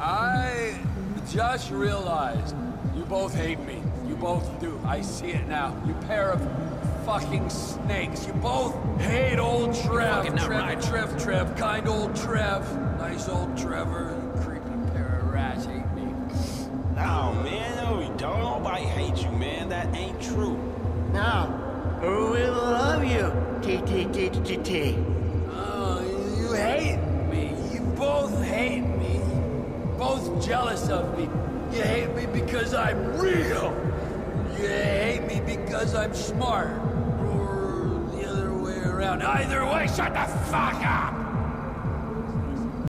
I just realized you both hate me. You both do. I see it now. You pair of fucking snakes. You both hate old Trev. Trev. Kind old Trev. Nice old Trevor. You creepy pair of rats hate me. No, man. No, you don't. Nobody hates you, man. That ain't true. No. We love you. T. Oh, you hate me. You both hate me. Both jealous of me. You hate me because I'm real. You hate me because I'm smart. Or the other way around. Either way, shut the fuck up!